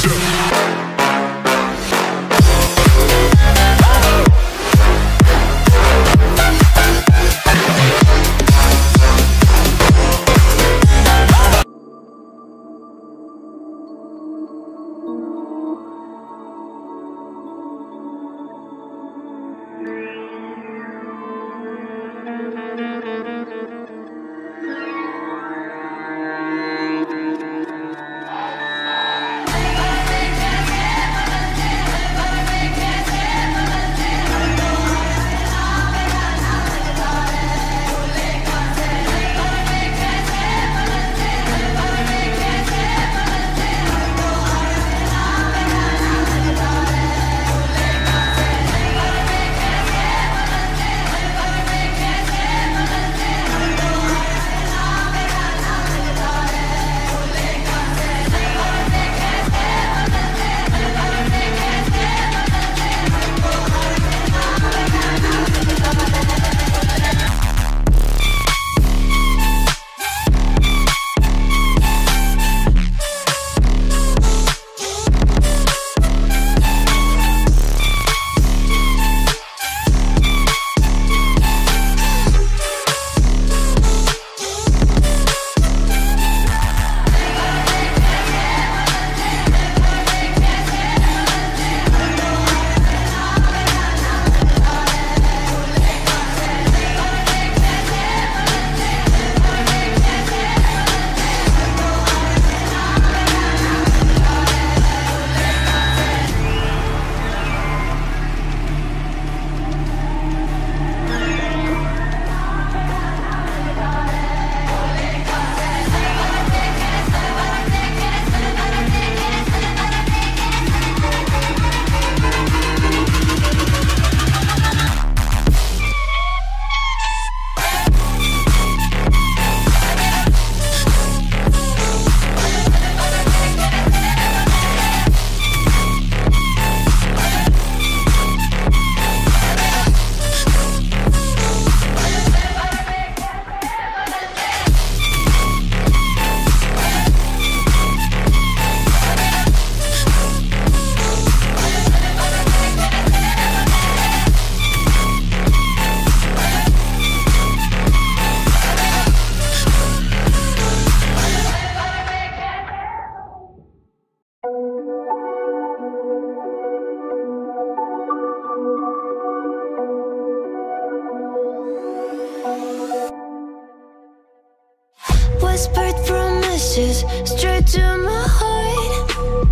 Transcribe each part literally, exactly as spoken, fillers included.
Whispered promises straight to my heart.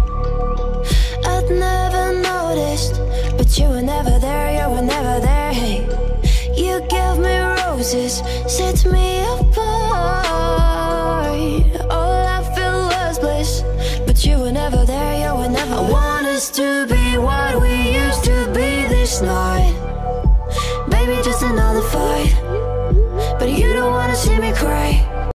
I'd never noticed, but you were never there, you were never there. Hey, you gave me roses, set me apart. All I feel was bliss, but you were never there, you were never. I want us to be what we used to